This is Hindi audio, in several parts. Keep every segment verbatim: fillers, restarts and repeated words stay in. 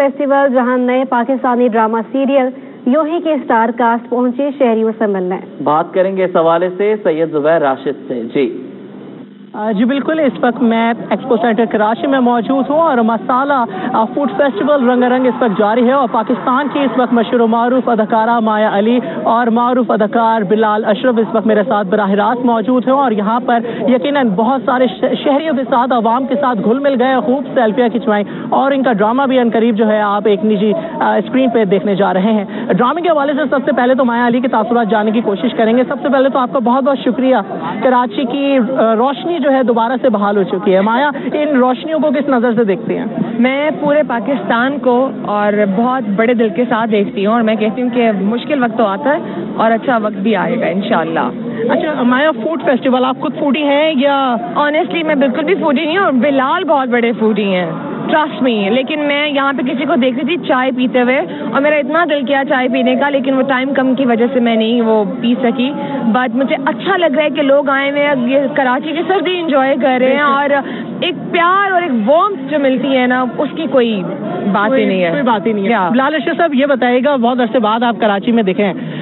फेस्टिवल, जहां नए पाकिस्तानी ड्रामा सीरियल यूं ही के स्टार कास्ट पहुंचे शहरियों से मिलने। बात करेंगे इस हवाले से सैयद जुबैर राशिद से। जी जी बिल्कुल, इस वक्त मैं एक्सपो सेंटर कराची में मौजूद हूँ और मसाला फूड फेस्टिवल रंगारंग इस वक्त जारी है और पाकिस्तान की इस वक्त मशहूर मारूफ अदाकारा माया अली और मारूफ अदाकार बिलाल अशरफ इस वक्त मेरे साथ बराह रास्त मौजूद हैं और यहाँ पर यकीनन बहुत सारे शहरियों के साथ, आवाम के साथ घुल मिल गए, खूब सेल्फियाँ खिंचवाई और इनका ड्रामा भी अनकरीब जो है आप एक निजी स्क्रीन पर देखने जा रहे हैं। ड्रामे के हवाले से सबसे पहले तो माया अली के तासुरात जानने की कोशिश करेंगे। सबसे पहले तो आपका बहुत बहुत शुक्रिया। कराची की रोशनी जो है दोबारा से बहाल हो चुकी है। माया, इन रोशनियों को किस नज़र से देखती हैं? मैं पूरे पाकिस्तान को और बहुत बड़े दिल के साथ देखती हूँ और मैं कहती हूँ कि मुश्किल वक्त तो आता है और अच्छा वक्त भी आएगा इंशाल्लाह। अच्छा माया, फूड फेस्टिवल, आप खुद फूडी हैं या? ऑनेस्टली मैं बिल्कुल भी फूडी नहीं हूँ और बिलाल बहुत बड़े फूडी हैं, ट्रस्ट मी। लेकिन मैं यहाँ पे किसी को देख रही थी चाय पीते हुए और मेरा इतना दिल किया चाय पीने का, लेकिन वो टाइम कम की वजह से मैं नहीं वो पी सकी। बट मुझे अच्छा लग रहा है कि लोग आए हुए हैं, ये कराची की सर्दी इंजॉय कर रहे हैं और एक प्यार और एक वार्मथ जो मिलती है ना, उसकी कोई बात ही नहीं है। कोई बात ही नहीं है। बिलाल अशरफ साहब, ये बताइएगा, बहुत अरसे बाद आप कराची में दिखे हैं,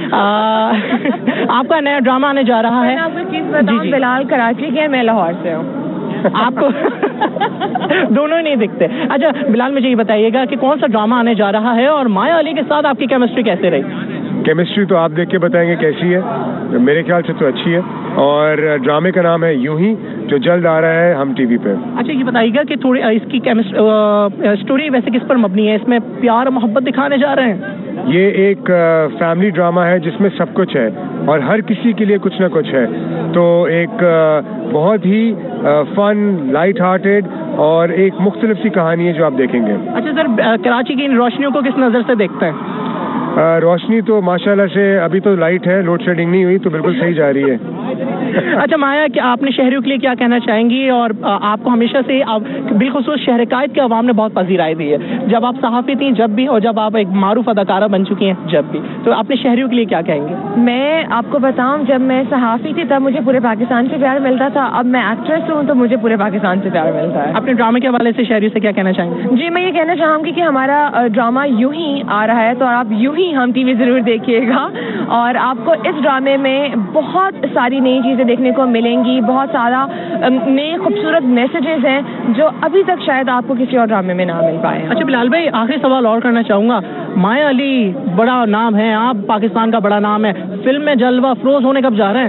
आपका नया ड्रामा आने जा रहा है। मैं आपको चीज बताऊं, बिलाल कराची के, मैं लाहौर से हूँ। आपको दोनों ही नहीं दिखते। अच्छा बिलाल, मुझे ये बताइएगा कि कौन सा ड्रामा आने जा रहा है और माया अली के साथ आपकी केमिस्ट्री कैसे रही? केमिस्ट्री तो आप देख के बताएंगे कैसी है। मेरे ख्याल से तो अच्छी है और ड्रामे का नाम है यूं ही, जो जल्द आ रहा है हम टीवी पे। अच्छा ये बताइएगा कि थोड़ी इसकी केमिस्ट्री स्टोरी वैसे किस पर मबनी है? इसमें प्यार मोहब्बत दिखाने जा रहे हैं? ये एक फैमिली ड्रामा है जिसमें सब कुछ है और हर किसी के लिए कुछ ना कुछ है। तो एक बहुत ही फन, लाइट हार्टेड और एक मुख्तलिफ सी कहानी है जो आप देखेंगे। अच्छा सर, कराची की इन रोशनियों को किस नज़र से देखते हैं? रोशनी तो माशाल्लाह से अभी तो लाइट है, लोड शेडिंग नहीं हुई, तो बिल्कुल सही जा रही है। अच्छा माया, कि आपने शहरियों के लिए क्या कहना चाहेंगी? और आपको हमेशा से आप बिलखुसूस शहर कायद के अवाम ने बहुत पजीराई दी है, जब आप सहाफ़ी थी जब भी और जब आप एक मारूफ अदाकारा बन चुकी हैं जब भी, तो आपने शहरियों के लिए क्या कहेंगे? मैं आपको बताऊं, जब मैं सहाफ़ी थी तब मुझे पूरे पाकिस्तान से प्यार मिलता था, अब मैं एक्ट्रेस हूँ तो मुझे पूरे पाकिस्तान से प्यार मिलता है। अपने ड्रामे के हवाले से शहरियों से क्या कहना चाहेंगे? जी मैं ये कहना चाहूँगी कि हमारा ड्रामा यूं ही आ रहा है, तो आप यूं ही हम टीवी ज़रूर देखिएगा और आपको इस ड्रामे में बहुत सारी नई चीज़ें देखने को मिलेंगी, बहुत सारा नए खूबसूरत मैसेजेस हैं जो अभी तक शायद आपको किसी और ड्रामे में ना मिल पाए। अच्छा बिलाल भाई, आखिरी सवाल और करना चाहूँगा। माया अली बड़ा नाम है, आप पाकिस्तान का बड़ा नाम है, फिल्म में जलवा अफरोज होने कब जा रहे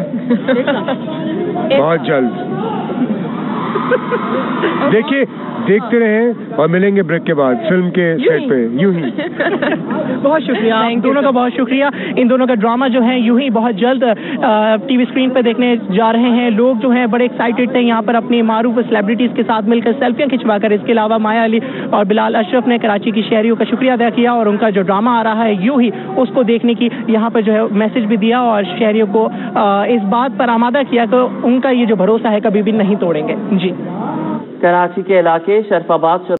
हैं? बहुत जल्द। देखिए, देखते रहें और मिलेंगे ब्रेक के बाद फिल्म के सेट पे यूं ही। बहुत शुक्रिया, इन दोनों का बहुत शुक्रिया। इन दोनों का ड्रामा जो है यूं ही बहुत जल्द टीवी स्क्रीन पे देखने जा रहे हैं। लोग जो हैं बड़े एक्साइटेड थे यहाँ पर अपनी मारूफ सेलिब्रिटीज़ के साथ मिलकर सेल्फियाँ खिंचवा कर। इसके अलावा माया अली और बिलाल अशरफ ने कराची की शहरियों का शुक्रिया अदा किया और उनका जो ड्रामा आ रहा है यूं ही, उसको देखने की यहाँ पर जो है मैसेज भी दिया और शहरियों को इस बात पर आमादा किया कि उनका ये जो भरोसा है कभी भी नहीं तोड़ेंगे। जी कराची के इलाके शरफाबाद